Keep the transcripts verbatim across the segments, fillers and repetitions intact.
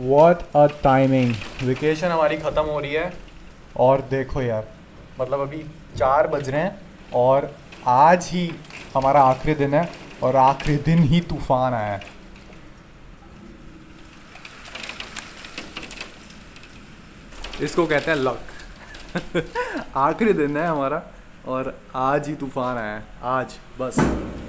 What a timing. Vacation हमारी ख़त्म हो रही है और देखो यार, मतलब अभी चार बज रहे हैं और आज ही हमारा आखिरी दिन है और आखिरी दिन ही तूफ़ान आया है। इसको कहते हैं लक। आखिरी दिन है हमारा और आज ही तूफ़ान आया है, आज बस।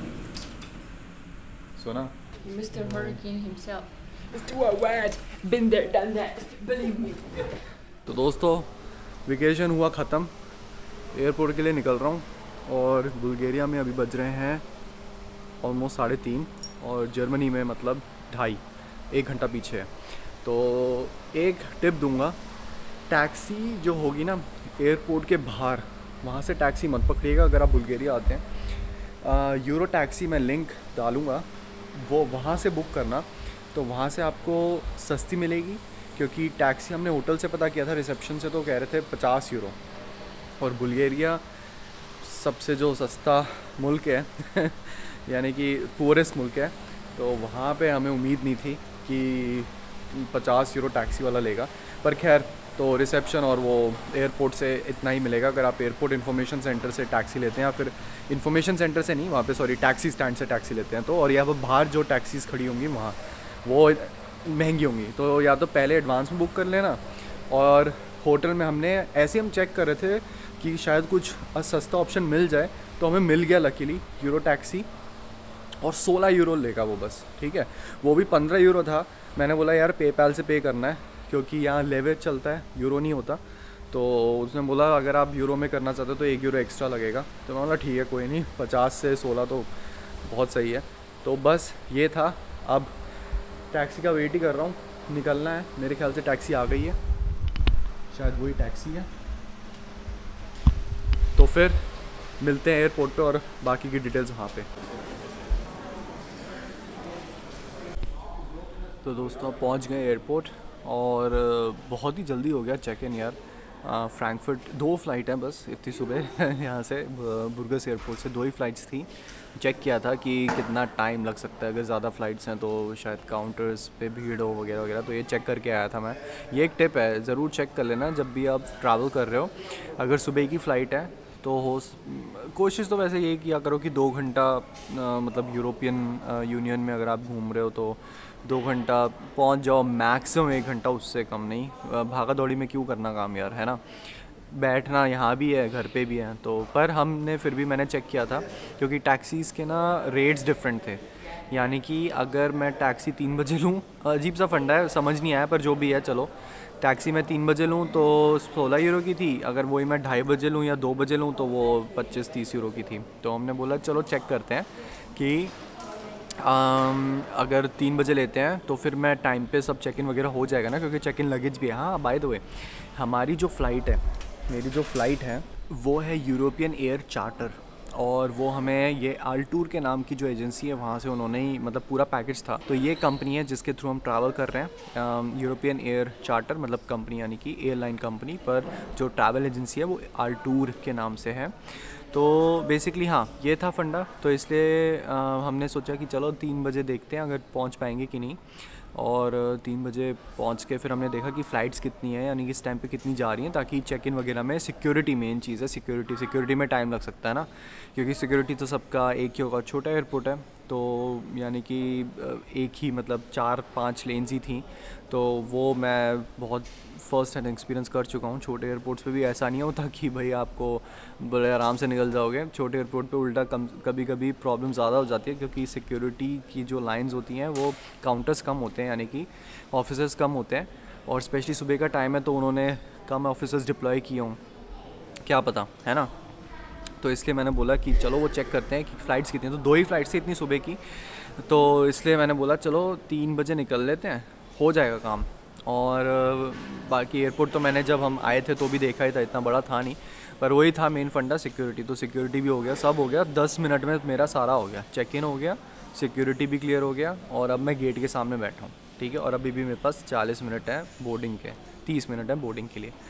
सुना mister Hurricane himself. It's too wet. Been there, done that. Believe me. तो दोस्तों, वेकेशन हुआ ख़त्म, एयरपोर्ट के लिए निकल रहा हूँ और बुल्गारिया में अभी बज रहे हैं ऑलमोस्ट साढ़े तीन और जर्मनी में मतलब ढाई, एक घंटा पीछे है। तो एक टिप दूंगा, टैक्सी जो होगी ना एयरपोर्ट के बाहर, वहाँ से टैक्सी मत पकड़िएगा अगर आप बुल्गारिया आते हैं। यूरो टैक्सी मैं लिंक डालूँगा, वो वहाँ से बुक करना, तो वहाँ से आपको सस्ती मिलेगी। क्योंकि टैक्सी हमने होटल से पता किया था, रिसेप्शन से, तो कह रहे थे पचास यूरो और बुल्गारिया सबसे जो सस्ता मुल्क है यानी कि पुअरेस्ट मुल्क है, तो वहाँ पे हमें उम्मीद नहीं थी कि पचास यूरो टैक्सी वाला लेगा। पर खैर, तो रिसेप्शन और वो एयरपोर्ट से इतना ही मिलेगा अगर आप एयरपोर्ट इन्फॉर्मेशन सेंटर से टैक्सी लेते हैं, या फिर इन्फॉर्मेशन सेंटर से नहीं, वहाँ पे सॉरी टैक्सी स्टैंड से टैक्सी लेते हैं तो। और यहाँ पर बाहर जो टैक्सीज़ खड़ी होंगी वहाँ वो महंगी होंगी, तो या तो पहले एडवांस में बुक कर लेना। और होटल में हमने ऐसे हम चेक कर रहे थे कि शायद कुछ सस्ता ऑप्शन मिल जाए, तो हमें मिल गया लकीली यूरो टैक्सी, और सोलह यूरो लेगा वो बस, ठीक है। वो भी पंद्रह यूरो था। मैंने बोला यार पेपैल से पे करना है क्योंकि यहाँ लेवेज चलता है, यूरो नहीं होता। तो उसने बोला अगर आप यूरो में करना चाहते हो तो एक यूरो एक्स्ट्रा लगेगा। तो मैं बोला ठीक है कोई नहीं, पचास से सोलह तो बहुत सही है। तो बस ये था, अब टैक्सी का वेट ही कर रहा हूँ, निकलना है। मेरे ख्याल से टैक्सी आ गई है, शायद वही टैक्सी है। तो फिर मिलते हैं एयरपोर्ट पे और बाकी की डिटेल्स वहाँ पे। तो दोस्तों पहुँच गए एयरपोर्ट और बहुत ही जल्दी हो गया चेक इन यार। फ्रैंकफर्ट दो फ़्लाइट हैं बस इतनी सुबह यहाँ से बुर्गस एयरपोर्ट से दो ही फ़्लाइट्स थी। चेक किया था कि कितना टाइम लग सकता है, अगर ज़्यादा फ़्लाइट्स हैं तो शायद काउंटर्स पे भीड़ हो वगैरह वगैरह, तो ये चेक करके आया था मैं। ये एक टिप है, ज़रूर चेक कर लेना जब भी आप ट्रैवल कर रहे हो। अगर सुबह की फ़्लाइट है तो हो कोशिश तो वैसे यही किया करो कि दो घंटा मतलब यूरोपियन यूनियन में अगर आप घूम रहे हो तो दो घंटा पहुंच जाओ, मैक्सिमम एक घंटा, उससे कम नहीं। भागा दौड़ी में क्यों करना काम यार, है ना। बैठना यहाँ भी है, घर पे भी है तो। पर हमने फिर भी मैंने चेक किया था क्योंकि टैक्सीज़ के ना रेट्स डिफरेंट थे। यानी कि अगर मैं टैक्सी तीन बजे लूँ, अजीब सा फंडा है, समझ नहीं आया, पर जो भी है चलो। टैक्सी मैं तीन बजे लूँ तो सोलह यूरो की थी, अगर वही मैं ढाई बजे लूँ या दो बजे लूँ तो वो पच्चीस तीस यूरो की थी। तो हमने बोला चलो चेक करते हैं कि आम, अगर तीन बजे लेते हैं तो फिर मैं टाइम पे सब चेक इन वगैरह हो जाएगा ना, क्योंकि चेक इन लगेज भी है। हाँ बाय द वे, हमारी जो फ़्लाइट है, मेरी जो फ़्लाइट है वो है यूरोपियन एयर चार्टर, और वो हमें ये आल्टूर के नाम की जो एजेंसी है वहाँ से उन्होंने ही मतलब पूरा पैकेज था। तो ये कंपनी है जिसके थ्रू हम ट्रैवल कर रहे हैं, यूरोपियन एयर चार्टर मतलब कंपनी यानी कि एयरलाइन कंपनी, पर जो ट्रैवल एजेंसी है वो आल्टूर के नाम से है। तो बेसिकली हाँ ये था फंडा, तो इसलिए आ, हमने सोचा कि चलो तीन बजे देखते हैं अगर पहुंच पाएंगे कि नहीं। और तीन बजे पहुंच के फिर हमने देखा कि फ़्लाइट्स कितनी है, यानी कि इस टाइम पे कितनी जा रही हैं, ताकि चेक इन वगैरह में सिक्योरिटी मेन चीज़ है। सिक्योरिटी सिक्योरिटी में टाइम लग सकता है ना, क्योंकि सिक्योरिटी तो सबका एक ही होगा, छोटा एयरपोर्ट है तो यानी कि एक ही मतलब चार पांच लेन्स ही थी। तो वो मैं बहुत फ़र्स्ट हैंड एक्सपीरियंस कर चुका हूँ। छोटे एयरपोर्ट्स पे भी ऐसा नहीं होता कि भाई आपको बड़े आराम से निकल जाओगे। छोटे एयरपोर्ट पे उल्टा कम कभी कभी प्रॉब्लम ज़्यादा हो जाती है, क्योंकि सिक्योरिटी की जो लाइंस होती हैं वो काउंटर्स कम होते हैं, यानी कि ऑफिसर्स कम होते हैं, और स्पेशली सुबह का टाइम है तो उन्होंने कम ऑफिसर्स डिप्लॉय किए हों, क्या पता, है ना। तो इसलिए मैंने बोला कि चलो वो चेक करते हैं कि फ़्लाइट्स कितनी हैं। तो दो ही फ़्लाइट्स थी इतनी सुबह की, तो इसलिए मैंने बोला चलो तीन बजे निकल लेते हैं, हो जाएगा काम। और बाकी एयरपोर्ट तो मैंने जब हम आए थे तो भी देखा ही था, इतना बड़ा था नहीं, पर वही था मेन फंडा सिक्योरिटी। तो सिक्योरिटी भी हो गया, सब हो गया, दस मिनट में मेरा सारा हो गया, चेक इन हो गया, सिक्योरिटी भी क्लियर हो गया, और अब मैं गेट के सामने बैठा हूँ, ठीक है। और अभी भी मेरे पास चालीस मिनट है बोर्डिंग के, तीस मिनट है बोर्डिंग के लिए।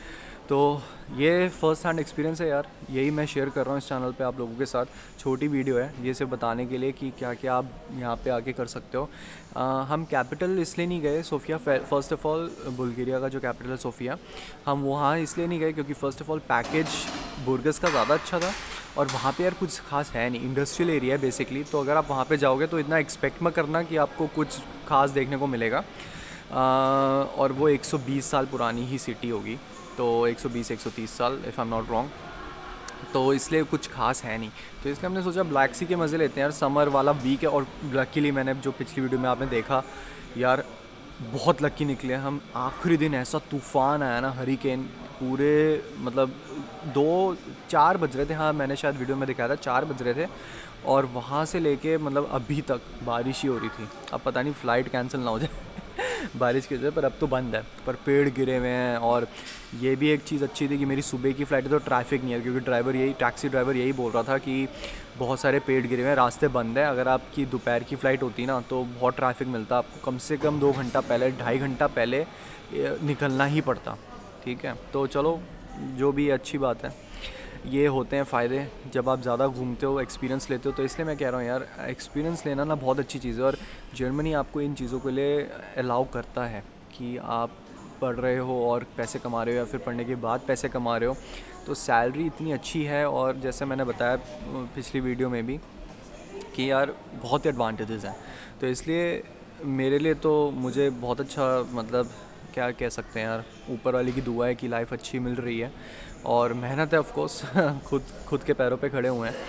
तो ये फ़र्स्ट हैंड एक्सपीरियंस है यार, यही मैं शेयर कर रहा हूँ इस चैनल पे आप लोगों के साथ। छोटी वीडियो है ये सिर्फ बताने के लिए कि क्या क्या आप यहाँ पे आके कर सकते हो। आ, हम कैपिटल इसलिए नहीं गए Sofia, first of all Bulgaria का जो कैपिटल है सोफिया, हम वहाँ इसलिए नहीं गए क्योंकि first of all package Burgas का ज़्यादा अच्छा था और वहाँ पे यार कुछ खास है नहीं, इंडस्ट्रियल एरिया है बेसिकली। तो अगर आप वहाँ पे जाओगे तो इतना एक्सपेक्ट मत करना कि आपको कुछ खास देखने को मिलेगा। आ, और वो एक सौ बीस साल पुरानी ही सिटी होगी, तो एक सौ बीस एक सौ तीस साल if I am not wrong, तो इसलिए कुछ खास है नहीं। तो इसलिए हमने सोचा ब्लैक सी के मज़े लेते हैं यार, समर वाला वीक है। और लकीली मैंने जो पिछली वीडियो में आपने देखा यार, बहुत लकी निकले हम। आखिरी दिन ऐसा तूफ़ान आया ना, हरिकेन, पूरे मतलब दो चार बज रहे थे, हाँ मैंने शायद वीडियो में दिखाया था चार बज रहे थे, और वहाँ से लेके मतलब अभी तक बारिश ही हो रही थी। अब पता नहीं फ़्लाइट कैंसिल ना हो जाए बारिश की वजह, पर अब तो बंद है, पर पेड़ गिरे हुए हैं। और ये भी एक चीज़ अच्छी थी कि मेरी सुबह की फ़्लाइट है तो ट्रैफिक नहीं है, क्योंकि ड्राइवर यही टैक्सी ड्राइवर यही बोल रहा था कि बहुत सारे पेड़ गिरे हुए हैं, रास्ते बंद है। अगर आपकी दोपहर की फ़्लाइट होती ना तो बहुत ट्रैफिक मिलता, आपको कम से कम दो घंटा पहले ढाई घंटा पहले निकलना ही पड़ता। ठीक है, तो चलो जो भी अच्छी बात है, ये होते हैं फ़ायदे जब आप ज़्यादा घूमते हो, एक्सपीरियंस लेते हो। तो इसलिए मैं कह रहा हूँ यार, एक्सपीरियंस लेना ना बहुत अच्छी चीज़ है, और जर्मनी आपको इन चीज़ों के लिए अलाउ करता है कि आप पढ़ रहे हो और पैसे कमा रहे हो, या फिर पढ़ने के बाद पैसे कमा रहे हो, तो सैलरी इतनी अच्छी है। और जैसे मैंने बताया पिछली वीडियो में भी कि यार बहुत ही एडवांटेजेस हैं। तो इसलिए मेरे लिए तो मुझे बहुत अच्छा, मतलब क्या कह सकते हैं यार, ऊपर वाले की दुआ है कि लाइफ अच्छी मिल रही है, और मेहनत है ऑफ कोर्स खुद खुद के पैरों पे खड़े हुए हैं।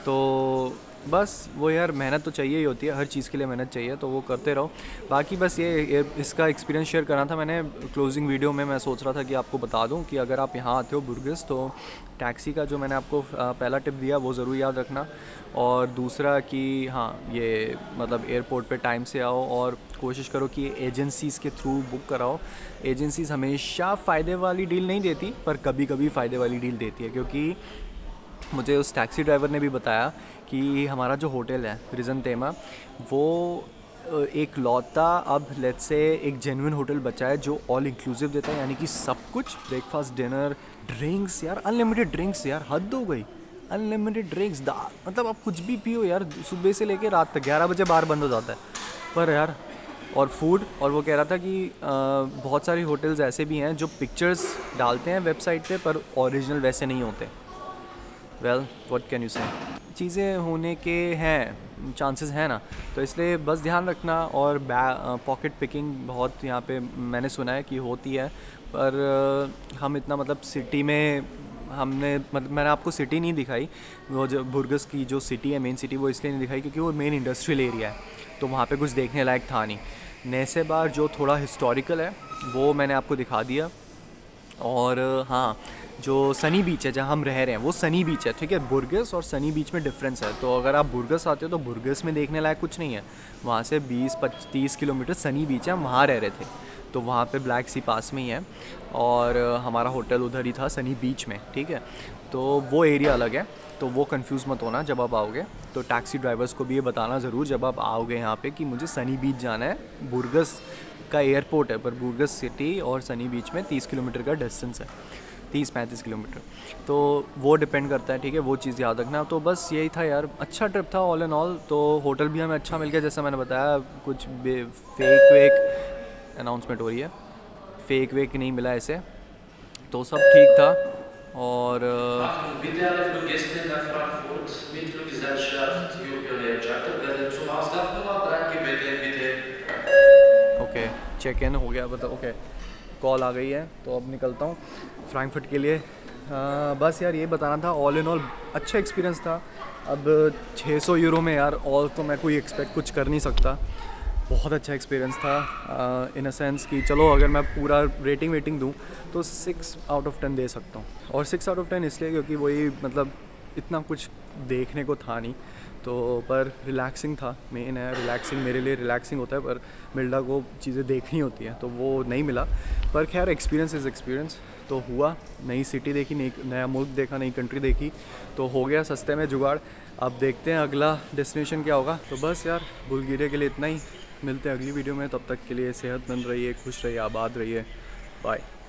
तो बस वो यार, मेहनत तो चाहिए ही होती है, हर चीज़ के लिए मेहनत चाहिए, तो वो करते रहो। बाकी बस ये, ये इसका एक्सपीरियंस शेयर करना था मैंने क्लोजिंग वीडियो में। मैं सोच रहा था कि आपको बता दूं कि अगर आप यहाँ आते हो बुर्गस, तो टैक्सी का जो मैंने आपको पहला टिप दिया वो ज़रूर याद रखना। और दूसरा कि हाँ, ये मतलब एयरपोर्ट पे टाइम से आओ, और कोशिश करो कि एजेंसीज़ के थ्रू बुक कराओ। एजेंसीज़ हमेशा फ़ायदे वाली डील नहीं देती, पर कभी कभी फ़ायदे वाली डील देती है। क्योंकि मुझे उस टैक्सी ड्राइवर ने भी बताया कि हमारा जो होटल है क्रिज़ेंटेमा, वो एक लौता अब लेट्स से एक जेन्युइन होटल बचा है जो ऑल इंक्लूसिव देता है, यानी कि सब कुछ, ब्रेकफास्ट, डिनर, ड्रिंक्स, यार अनलिमिटेड ड्रिंक्स, यार हद हो गई, अनलिमिटेड ड्रिंक्स। दा मतलब आप कुछ भी पियो यार, सुबह से लेके रात तक, ग्यारह बजे बार बंद हो जाता है पर यार। और फूड, और वो कह रहा था कि आ, बहुत सारी होटल्स ऐसे भी हैं जो पिक्चर्स डालते हैं वेबसाइट पे, पर ओरिजिनल वैसे नहीं होते। वेल व्हाट कैन यू से, चीज़ें होने के हैं चांसेस हैं ना, तो इसलिए बस ध्यान रखना। और पॉकेट पिकिंग बहुत यहाँ पे मैंने सुना है कि होती है, पर हम इतना मतलब सिटी में हमने मतलब मैंने आपको सिटी नहीं दिखाई, वो जो बुर्गस की जो सिटी है मेन सिटी, वो इसलिए नहीं दिखाई क्योंकि वो मेन इंडस्ट्रियल एरिया है, तो वहाँ पे कुछ देखने लायक था नहीं। नैसे बार जो थोड़ा हिस्टोरिकल है वो मैंने आपको दिखा दिया। और हाँ, जो सनी बीच है जहाँ हम रह रहे हैं वो सनी बीच है, ठीक है। बुर्गस और सनी बीच में डिफरेंस है। तो अगर आप बुर्गस आते हो तो बुर्गस में देखने लायक कुछ नहीं है, वहाँ से बीस पच्चीस किलोमीटर सनी बीच है, हम वहाँ रह रहे थे, तो वहाँ पे ब्लैक सी पास में ही है, और हमारा होटल उधर ही था सनी बीच में, ठीक है। तो वो एरिया अलग है, तो वो कंफ्यूज मत होना जब आप आओगे। तो टैक्सी ड्राइवर्स को भी ये बताना ज़रूर जब आप आओगे यहाँ पे कि मुझे सनी बीच जाना है। बुर्गस का एयरपोर्ट है, पर बुर्गस सिटी और सनी बीच में तीस किलोमीटर का डिस्टेंस है, तीस पैंतीस किलोमीटर, तो वो डिपेंड करता है, ठीक है। वो चीज़ याद रखना। तो बस यही था यार, अच्छा ट्रिप था ऑल एंड ऑल। तो होटल भी हमें अच्छा मिल गया, जैसा मैंने बताया, कुछ फेक वेक अनाउंसमेंट हो रही है, फेक वेक नहीं मिला ऐसे, तो सब ठीक था। और ओके, चेक इन हो गया, बताओ। ओके, कॉल आ गई है, तो अब निकलता हूँ फ्रैंकफर्ट के लिए। आ, बस यार ये बताना था, ऑल इन ऑल अच्छा एक्सपीरियंस था। अब छः सौ यूरो में यार और तो मैं कोई एक्सपेक्ट कुछ कर नहीं सकता। बहुत अच्छा एक्सपीरियंस था इन अ सेंस कि चलो अगर मैं पूरा रेटिंग वेटिंग दूँ तो सिक्स आउट ऑफ टेन दे सकता हूँ। और सिक्स आउट ऑफ टेन इसलिए क्योंकि वही मतलब इतना कुछ देखने को था नहीं, तो पर रिलैक्सिंग था, मेन है रिलैक्सिंग, मेरे लिए रिलैक्सिंग होता है, पर मिल्डा को चीज़ें देखनी होती हैं तो वो नहीं मिला। पर खैर एक्सपीरियंस इज़ एक्सपीरियंस, तो हुआ, नई सिटी देखी, नई नया मुल्क देखा, नई कंट्री देखी, तो हो गया सस्ते में जुगाड़। अब देखते हैं अगला डेस्टिनेशन क्या होगा। तो बस यार बुल्गारिया के लिए इतना ही, मिलते हैं अगली वीडियो में, तब तक के लिए सेहतमंद रहिए, खुश रहिए, आबाद रहिए, बाय।